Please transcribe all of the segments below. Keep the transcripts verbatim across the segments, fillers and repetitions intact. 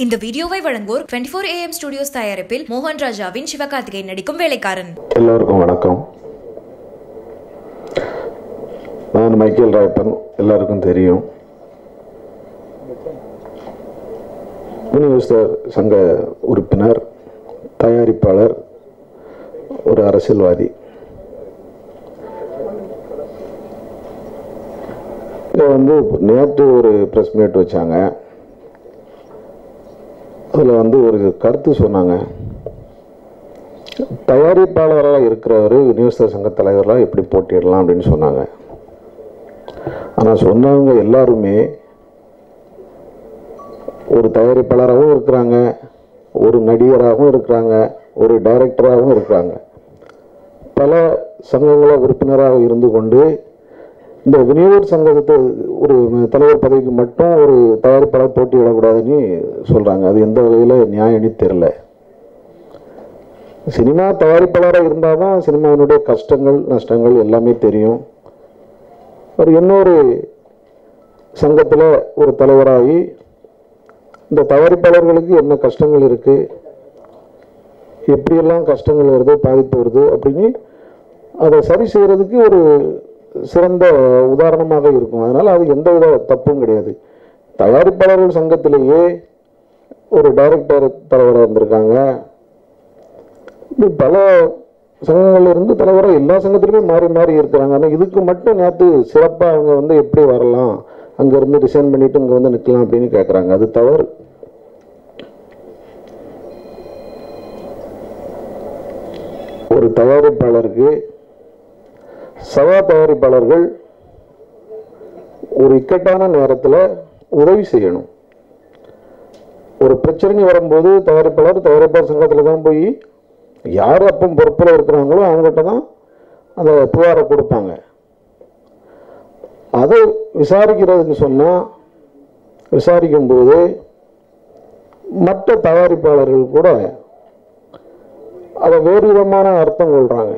இந்த வீடியோவை வழங்குவோர் twenty-four A M ஸ்டுடியோஸ் தயாரிப்பில் மோகன் ராஜாவின் சிவகார்த்திகேயன் நடிக்கும் வேலைக்காரன். எல்லாருக்கும் வணக்கம். நான் மைக்கேல் ராயப்பன், எல்லாருக்கும் தெரியும். யூனிவர்சல் சங்க உறுப்பினர், தயாரிப்பாளர், ஒரு அரசியல்வாதி. இதை வந்து நேற்று ஒரு ப்ரெஸ் மீட் வச்சாங்க. அதில் வந்து ஒரு கருத்து சொன்னாங்க. தயாரிப்பாளராக இருக்கிறவர் யூனிவர்சல் சங்க தலைவராக எப்படி போட்டியிடலாம் அப்படின்னு சொன்னாங்க. ஆனால் சொன்னவங்க எல்லாருமே ஒரு தயாரிப்பாளராகவும் இருக்கிறாங்க, ஒரு நடிகராகவும் இருக்கிறாங்க, ஒரு டைரக்டராகவும் இருக்கிறாங்க. பல சங்கங்கள உறுப்பினராக இருந்து கொண்டு இந்த விநியோக சங்கத்தை ஒரு தலைவர் பதவிக்கு மட்டும் ஒரு தயாரிப்பாளர் போட்டியிடக்கூடாதுன்னு சொல்கிறாங்க. அது எந்த வகையில் நியாயம்னு தெரில. சினிமா தயாரிப்பாளராக இருந்தால் தான் சினிமாவினுடைய கஷ்டங்கள் நஷ்டங்கள் எல்லாமே தெரியும். ஒரு இன்னொரு சங்கத்தில் ஒரு தலைவராகி இந்த தயாரிப்பாளர்களுக்கு என்ன கஷ்டங்கள் இருக்குது, எப்படியெல்லாம் கஷ்டங்கள் வருது, பாதிப்பு வருது அப்படின்னு அதை சரி செய்கிறதுக்கு ஒரு சிறந்த உதாரணமாக இருக்கும். அதனால் அது எந்த வித தப்பும் கிடையாது. தயாரிப்பாளர்கள் சங்கத்திலேயே ஒரு டைரக்டர் தலைவராக இருந்திருக்காங்க. பல சங்கங்கள் இருந்து தலைவராக எல்லா சங்கத்திலுமே மாறி மாறி இருக்கிறாங்க. ஆனால் இதுக்கு மட்டும் நேற்று சிறப்பாக அவங்க வந்து எப்படி வரலாம், அங்கேருந்து ரிசைன் பண்ணிவிட்டு இங்கே வந்து நிற்கலாம் அப்படின்னு கேட்குறாங்க. அது தவறு. ஒரு தயாரிப்பாளருக்கு சவா தயாரிப்பாளர்கள் ஒரு இக்கட்டான நேரத்தில் உதவி செய்யணும். ஒரு பிரச்சனை வரும்போது தயாரிப்பாளர் தயாரிப்பாளர் சங்கத்தில் தான் போய் யார் அப்போ பொறுப்பில் இருக்கிறாங்களோ அவங்ககிட்ட தான் அந்த புகாரை கொடுப்பாங்க. அதை விசாரிக்கிறதுக்கு சொன்னால் விசாரிக்கும்போது மற்ற தயாரிப்பாளர்கள் கூட அதை வேறு விதமான அர்த்தம் கொள்கிறாங்க.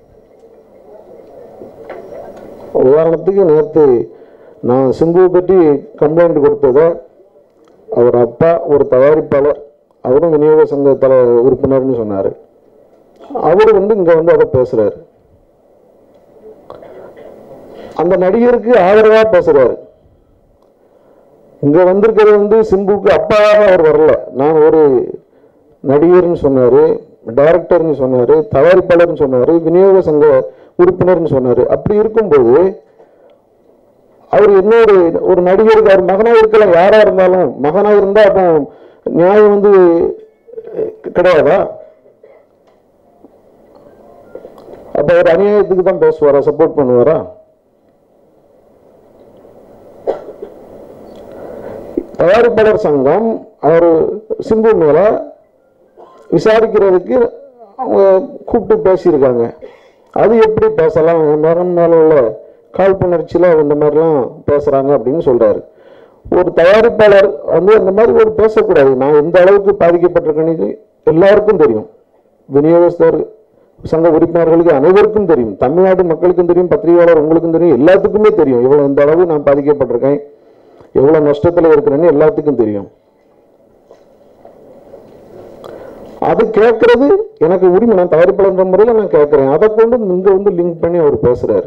உதாரணத்துக்கு நேற்று நான் சிம்புவை பற்றி கம்ப்ளைண்ட் கொடுத்ததை அவர் அப்பா ஒரு தயாரிப்பாளர், அவரும் விநியோக சங்க தலை உறுப்பினர்னு சொன்னார். அவர் வந்து இங்கே வந்து அதை பேசுகிறார். அந்த நடிகருக்கு ஆதரவாக பேசுகிறார். இங்கே வந்திருக்கிறது வந்து சிம்புக்கு அப்பாவாக அவர் வரல. நான் ஒரு நடிகர்னு சொன்னார், டைரக்டர்னு சொன்னார், தயாரிப்பாளர்னு சொன்னார், விநியோக சங்க உறுப்பினர்னு சொன்னார். அப்படி இருக்கும்போது அவர் இன்னொரு ஒரு நடிகருக்கு அவர் மகனாக இருக்கலாம், யாராக இருந்தாலும் மகனாக இருந்தால் அப்போ நியாயம் வந்து கிடையாதா? அப்போ அவர் அநியாயத்துக்கு தான் பேசுவாரா, சப்போர்ட் பண்ணுவாரா? தயாரிப்பாளர் சங்கம் அவர் சிம்பு மேல விசாரிக்கிறதுக்கு அவங்க கூப்பிட்டு பேசியிருக்காங்க. அது எப்படி பேசலாம், மகன் மேல உள்ள காழ்ப்புணர்ச்சியில் இந்த மாதிரிலாம் பேசுகிறாங்க அப்படின்னு சொல்கிறாரு. ஒரு தயாரிப்பாளர் வந்து அந்த மாதிரி ஒரு பேசக்கூடாது. நான் எந்த அளவுக்கு பாதிக்கப்பட்டிருக்கேன்னு எல்லாருக்கும் தெரியும். விநியோகஸ்தர் சங்க உறுப்பினர்களுக்கு அனைவருக்கும் தெரியும், தமிழ்நாடு மக்களுக்கும் தெரியும், பத்திரிகையாளர் உங்களுக்கும் தெரியும், எல்லாத்துக்குமே தெரியும் எவ்வளோ இந்த அளவு நான் பாதிக்கப்பட்டிருக்கேன், எவ்வளோ நஷ்டத்தில் இருக்கிறேன்னு எல்லாத்துக்கும் தெரியும். அது கேட்கறது எனக்கு உரிமை. நான் தயாரிப்பாளர் முறையில் நான் கேட்குறேன். அதை கொண்டு இங்கே வந்து லிங்க் பண்ணி அவர் பேசுகிறார்.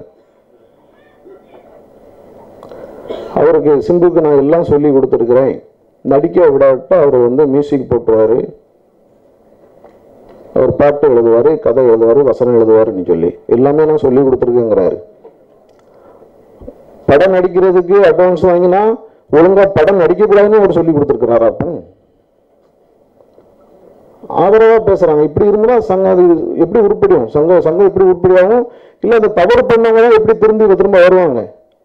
அவருக்கு சிம்புக்கு நான் எல்லாம் சொல்லி கொடுத்துருக்குறேன், நடிக்க விடாவிட்டா அவர் வந்து மியூசிக் போட்டுருவார், அவர் பாட்டு எழுதுவார், கதை எழுதுவார், வசனம் எழுதுவாருன்னு சொல்லி எல்லாமே நான் சொல்லி கொடுத்துருக்கேங்கிறாரு. படம் நடிக்கிறதுக்கு அட்வான்ஸ் வாங்கினா ஒழுங்காக படம் நடிக்கக்கூடாதுன்னு அவர் சொல்லி கொடுத்துருக்கிறாரா? அப்போ ஆதரவாக பேசுகிறாங்க. இப்படி இருந்தால் சங்கம் அது எப்படி உருப்படியும்? சங்கம் சங்கம் எப்படி உருப்படியாகும்? இல்லை அந்த தவறு பண்ணவங்க தான் எப்படி திரும்பி திரும்ப வருவாங்க?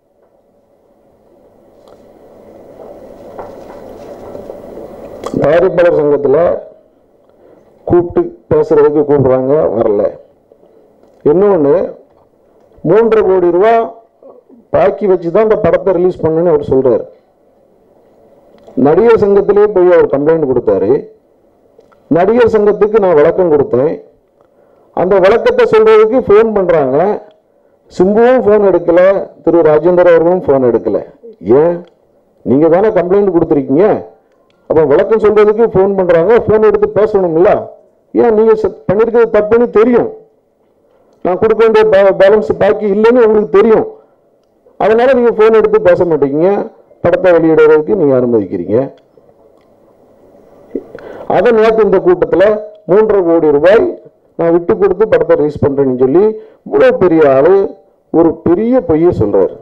தயாரிப்பாளர் சங்கத்தில் கூப்பிட்டு பேசுறதுக்கு கூப்பிடுறாங்க, வரல. இன்னொன்று, மூன்றரை கோடி ரூபா பாக்கி வச்சு தான் இந்த படத்தை ரிலீஸ் பண்ணுன்னு அவர் சொல்றாரு. நடிகர் சங்கத்திலே போய் அவர் கம்ப்ளைண்ட் கொடுத்தாரு. நடிகர் சங்கத்துக்கு நான் விளக்கம் கொடுத்தேன். அந்த விளக்கத்தை சொல்றதுக்கு ஃபோன் பண்றாங்க. சிம்புவும் ஃபோன் எடுக்கல, திரு ராஜேந்தர் அவர்களும் ஃபோன் எடுக்கல. ஏன்? நீங்க தானே கம்ப்ளைண்ட் கொடுத்துருக்கீங்க, அப்போ விளக்கம் சொல்றதுக்கு ஃபோன் பண்றாங்க, ஃபோன் எடுத்து பேசணும்ல. ஏன் நீங்க பண்ணிருக்கிறது தப்புன்னு தெரியும், நான் கொடுக்க வேண்டிய பேலன்ஸ் பாக்கி இல்லைன்னு உங்களுக்கு தெரியும், அதனால நீங்க ஃபோன் எடுத்து பேச மாட்டீங்க, படத்தை வெளியிடுறதுக்கு நீங்க அனுமதிக்கிறீங்க. அதை நேற்று இந்த கூட்டத்தில் மூன்றரை கோடி ரூபாய் நான் விட்டு கொடுத்து படத்தை ரிலீஸ் பண்றேன்னு சொல்லி இவ்வளவு பெரிய ஆளு ஒரு பெரிய பொய்யை சொல்றாரு.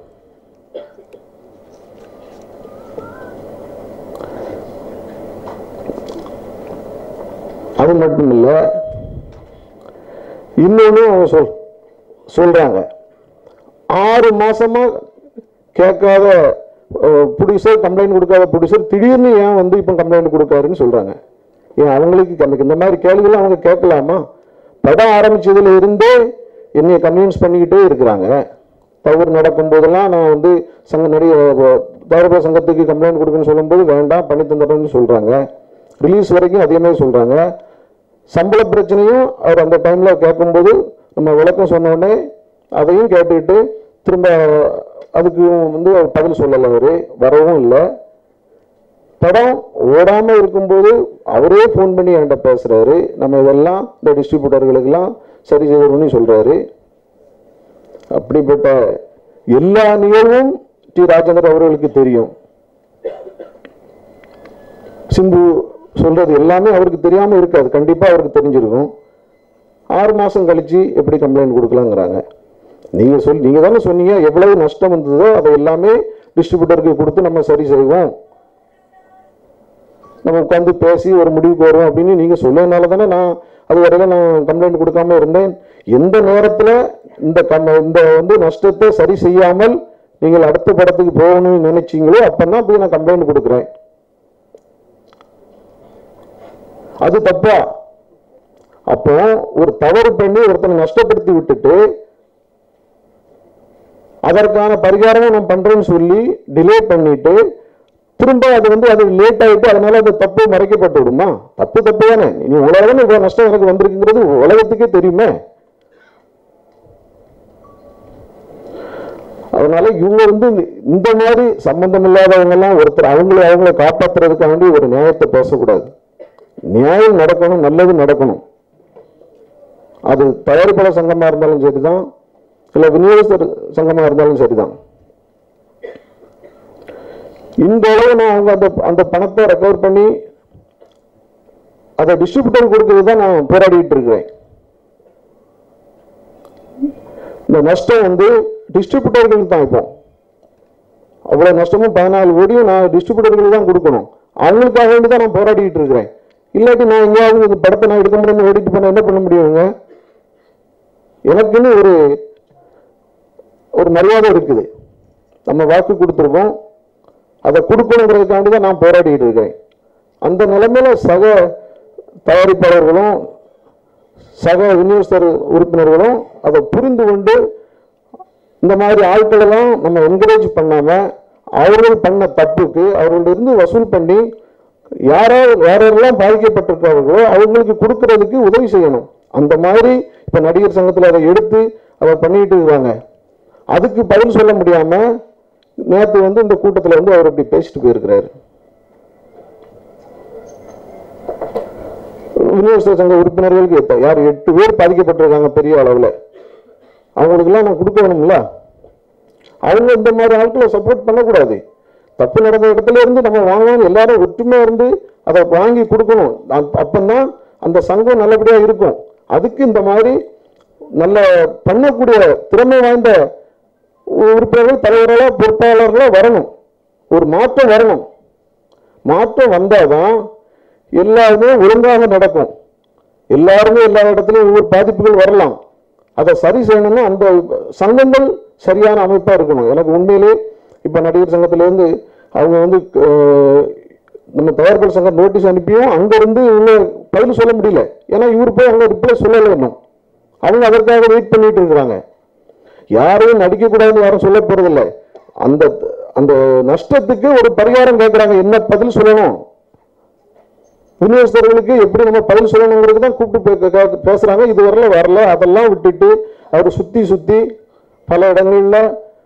அது மட்டும் இல்ல, இன்னொன்னு அவங்க சொல் சொல்றாங்க ஆறு மாசமா கேட்காத ப்ரொடியூசர், கம்ப்ளைண்ட் கொடுக்காத ப்ரொடியூசர் திடீர்னு ஏன் வந்து இப்போ கம்ப்ளைண்ட் கொடுக்காருன்னு சொல்றாங்க. ஏன் அவங்களுக்கு எனக்கு இந்த மாதிரி கேள்விகள் அவங்க கேட்கலாமா? படம் ஆரம்பிச்சதுல இருந்தே என்னைய கன்வின்ஸ் பண்ணிக்கிட்டே இருக்கிறாங்க. தவறு நடக்கும் போதெல்லாம் நான் வந்து சங்க நடிகை தயாரிப்பாளர் சங்கத்துக்கு கம்ப்ளைண்ட் கொடுக்குன்னு சொல்லும்போது வேண்டாம் பண்ணி தந்துடுறேன்னு சொல்றாங்க. ரிலீஸ் வரைக்கும் அதே மாதிரி சொல்றாங்க. சம்பள பிரச்சனையும் அவர் அந்த டைம்ல கேட்கும்போது நம்ம விளக்கம் சொன்ன உடனே அதையும் கேட்டுக்கிட்டு திரும்ப அதுக்கு வந்து அவர் பதில் சொல்லலை, அவரு வரவும் இல்லை. படம் ஓடாம இருக்கும்போது அவரே ஃபோன் பண்ணி என்கிட்ட பேசுறாரு, நம்ம இதெல்லாம் இந்த டிஸ்ட்ரிபியூட்டர்களுக்கெல்லாம் சரி செய்யணும்னு சொல்றாரு. அப்படிப்பட்ட எல்லா நிகழ்வும் டி ராஜேந்தர் அவர்களுக்கு தெரியும். சிம்பு சொல்றது எல்லாமே அவருக்கு தெரியாம இருக்காது, கண்டிப்பா அவருக்கு தெரிஞ்சிருக்கும். ஆறு மாசம் கழிச்சு எப்படி கம்ப்ளைண்ட் கொடுக்கலாங்கிறாங்க. நீங்க சொல் நீங்க தானே சொன்னீங்க எவ்வளவு நஷ்டம் வந்ததோ அதை எல்லாமே டிஸ்ட்ரிபியூட்டருக்கு கொடுத்து நம்ம சரி செய்வோம், நம்ம உட்காந்து பேசி ஒரு முடிவுக்கு வருவோம் அப்படின்னு நீங்க சொன்னதுனால தானே நான் அது வரையில நான் கம்ப்ளைண்ட் கொடுக்காம இருந்தேன். எந்த நேரத்தில் இந்த இந்த வந்து நஷ்டத்தை சரி செய்யாமல் நீங்கள் அடுத்த படத்துக்கு போகணும்னு நினைச்சீங்களோ அப்பதான் போய் நான் கம்ப்ளைண்ட் கொடுக்குறேன். அது தப்பா? அப்போ ஒரு தவறு பண்ணி ஒருத்தனை நஷ்டப்படுத்தி விட்டுட்டு அதற்கான பரிகாரமும் நான் பண்றேன்னு சொல்லி டிலே பண்ணிட்டு திரும்ப அது வந்து அது லேட் ஆயிட்டு அதனால அது தப்பு மறைக்கப்பட்டு விடுமா? தப்பு தப்பு தானே. நீ உலகம் இவ்வளவு நஷ்டம் எனக்கு வந்திருக்குங்கிறது உலகத்துக்கே தெரியுமே. அதனால இவங்க வந்து இந்த மாதிரி சம்பந்தம் இல்லாதவங்க எல்லாம் ஒருத்தர் அவங்களை அவங்களை காப்பாற்றுறதுக்காண்டி ஒரு நியாயத்தை பேசக்கூடாது. நியாயம் நடக்கணும், நல்லது நடக்கணும். அது தயாரிப்பாளர் சங்கமா இருந்தாலும் சரிதான், இல்ல விநியோகஸ்தர் சங்கமா இருந்தாலும் சரிதான். இந்த அளவு நான் அவங்க அந்த அந்த பணத்தை ரெக்கவர் பண்ணி அதை டிஸ்ட்ரிபியூட்டர் கொடுக்கிறது தான் நான் போராடிட்டு இருக்கிறேன். இந்த நஷ்டம் வந்து டிஸ்ட்ரிபியூட்டர்களுக்கு தான். இப்போ அவ்வளவு நஷ்டமும் பதினாலு கோடியும் நான் டிஸ்ட்ரிபியூட்டர்களுக்கு தான் கொடுக்கணும். அவங்களுக்காக வேண்டி தான் நான் போராடிட்டு இருக்கிறேன். இல்லாட்டி நான் எங்கேயாவது இந்த படத்தை நான் எடுக்க முடியும் ஓடிட்டு போனா என்ன பண்ண முடியுங்க? எனக்குன்னு ஒரு ஒரு மரியாதை இருக்குது, நம்ம வாக்கு கொடுத்துருக்கோம், அதை கொடுக்கணுங்கிறதுக்காண்டி தான் நான் போராடிட்டு இருக்கேன். அந்த நிலைமையில சக தயாரிப்பாளர்களும் சக விநியோகஸ்தர் உறுப்பினர்களும் அதை புரிந்து கொண்டு இந்த மாதிரி ஆட்களெல்லாம் நம்ம என்கரேஜ் பண்ணாம அவர்கள் பண்ண தப்புக்கு அவர்களிருந்து வசூல் பண்ணி யாராவது யாரெல்லாம் பாதிக்கப்பட்டிருக்கிறார்களோ அவங்களுக்கு கொடுக்கறதுக்கு உதவி செய்யணும். அந்த மாதிரி இப்ப நடிகர் சங்கத்தில் அதை எடுத்து அதை பண்ணிட்டு இருக்காங்க. அதுக்கு பதில் சொல்ல முடியாம நேற்று வந்து இந்த கூட்டத்தில் வந்து அவர் அப்படி பேசிட்டு போயிருக்கிறாரு. விநியோகஸ்தர் சங்க உறுப்பினர்களுக்கு யார் எட்டு பேர் பாதிக்கப்பட்டிருக்காங்க பெரிய அளவில், அவங்களுக்கெல்லாம் நான் கொடுக்க வேணும்ல. அவங்க இந்த மாதிரி ஆட்களை சப்போர்ட் பண்ணக்கூடாது. தப்பு நடந்த இடத்துல இருந்து நம்ம வாங்கணும், எல்லாரும் ஒற்றுமையா இருந்து அதை வாங்கி கொடுக்கணும். அப்பந்தான் அந்த சங்கம் நல்லபடியா இருக்கும். அதுக்கு இந்த மாதிரி நல்ல பண்ணக்கூடிய திறமை வாய்ந்த உறுப்பினர்கள் தலைவர்களா பொறுப்பாளர்களா வரணும். ஒரு மாற்றம் வரணும். மாற்றம் வந்தாதான் எல்லாருமே ஒழுங்காக நடக்கும். எல்லாருமே எல்லா இடத்துலையும் ஒவ்வொரு பாதிப்புகள் வரலாம். அதை சரி செய்யணும்னா அந்த சங்கங்கள் சரியான அமைப்பா இருக்கணும். எனக்கு உண்மையிலே இப்ப நடிகர் சங்கத்திலிருந்து அவங்க வந்து நம்ம தயாரிப்பாளர் சங்கம் நோட்டீஸ் அனுப்பியும் அங்க இருந்து இவங்க பதில் சொல்ல முடியல. ஏன்னா இவரு போய் அவங்க ரிப்ளை சொல்லல இன்னும். அவங்க அதற்காக வெயிட் பண்ணிட்டு இருக்கிறாங்க. யாரையும் நடிக்க கூடாதுன்னு யாரும் சொல்ல போறதில்லை. அந்த அந்த நஷ்டத்துக்கு ஒரு பரிகாரம் கேட்கிறாங்க. என்ன பதில் சொல்லணும், விநியோகஸ்தர்களுக்கு எப்படி நம்ம பதில் சொல்லணுங்கிறது தான் கூப்பிட்டு பேசுறாங்க. இது வரல வரல அதெல்லாம் விட்டுட்டு அவர் சுத்தி சுத்தி பல இடங்கள்ல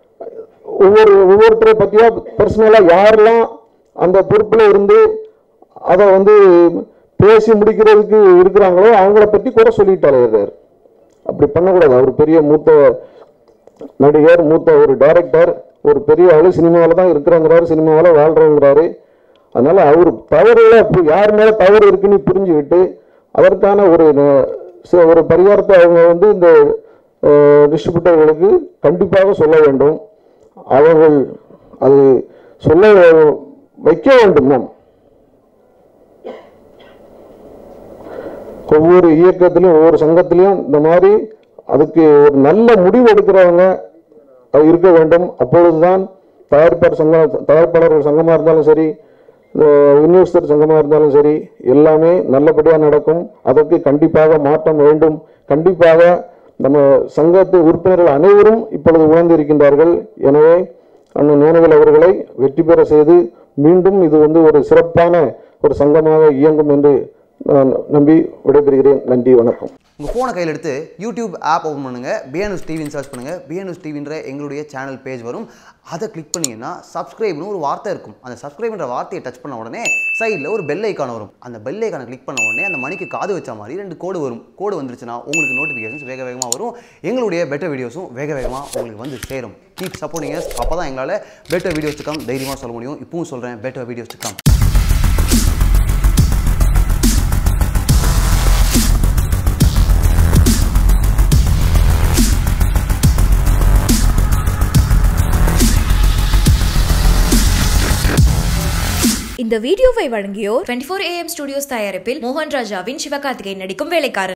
ஒவ்வொரு ஒவ்வொருத்தரை பத்தியா பர்சனலா யாரெல்லாம் அந்த பொறுப்புல இருந்து அதை வந்து பேசி முடிக்கிறதுக்கு இருக்கிறாங்களோ அவங்கள பற்றி குறை சொல்லிட்டு அலையிறாரு. அப்படி பண்ணக்கூடாது. அவர் பெரிய மூத்த நடிகர், மூத்த ஒரு டைரக்டர், ஒரு பெரிய ஆளு, சினிமாவில் தான் இருக்கிறாங்கிறாரு, சினிமாவில் வாழ்றோங்கிறாரு. அதனால அவர் தவறுகளை யார் மேலே தவறு இருக்குன்னு புரிஞ்சுக்கிட்டு அதற்கான ஒரு ஒரு பரிகாரத்தை அவங்க வந்து இந்த டிஸ்ட்ரிபியூட்டர்களுக்கு கண்டிப்பாக சொல்ல வேண்டும். அவர்கள் அது சொல்ல வைக்க வேண்டும். நாம் ஒவ்வொரு இயக்கத்திலையும் ஒவ்வொரு சங்கத்திலையும் இந்த மாதிரி அதுக்கு ஒரு நல்ல முடிவு எடுக்கிறவங்க இருக்க வேண்டும். அப்பொழுதுதான் தயாரிப்பாளர் சங்கம் தயாரிப்பாளர்கள் சங்கமாக இருந்தாலும் சரி, விநியோகஸ்தர் சங்கமாக இருந்தாலும் சரி, எல்லாமே நல்லபடியாக நடக்கும். அதற்கு கண்டிப்பாக மாற்றம் வேண்டும். கண்டிப்பாக நம்ம சங்கத்து உறுப்பினர்கள் அனைவரும் இப்பொழுது உணர்ந்து இருக்கின்றார்கள். எனவே அண்ணன் ஞானவேல் அவர்களை வெற்றி பெற செய்து மீண்டும் இது வந்து ஒரு சிறப்பான ஒரு சங்கமாக இயங்கும் என்று நான் நம்பி விடைபெறுகிறேன். நன்றி, வணக்கம். உங்கள் ஃபோனை கையில் எடுத்து யூடியூப் ஆப் ஓப்பன் பண்ணுங்கள், பிஎன்எஸ் டிவின்னு சர்ச் பண்ணுங்கள். பிஎன்எஸ் டிவின்ற எங்களுடைய சேனல் பேஜ் வரும். அதை கிளிக் பண்ணிங்கன்னா சப்ஸ்கிரைப்னு ஒரு வார்த்தை இருக்கும். அந்த சப்ஸ்கிரைப்ன்ற வார்த்தையை டச் பண்ண உடனே சைடில் ஒரு பெல் ஐக்கான் வரும். அந்த பெல் ஐக்கானை கிளிக் பண்ண உடனே அந்த மணிக்கு காது வச்ச மாதிரி ரெண்டு கோடு வரும். கோடு வந்துருச்சுன்னா உங்களுக்கு நோட்டிஃபிகேஷன்ஸ் வேக வேகமாக வரும். எங்களுடைய பெட்டர் வீடியோஸும் வேக வேகமாக உங்களுக்கு வந்து சேரும். Keep supporting us. அப்போ தான் எங்களால் பெட்டர் வீடியோஸ் டு கம் தைரியமாக சொல்ல முடியும். இப்பவும் சொல்கிறேன், பெட்டர் வீடியோஸ் டு கம். இந்த வீடியோவை வழங்கியோர் twenty four A M studios தயாரிப்பில் மோகன் ராஜாவின் சிவகார்த்திகேயன் நடிக்கும் வேலைக்காரன்.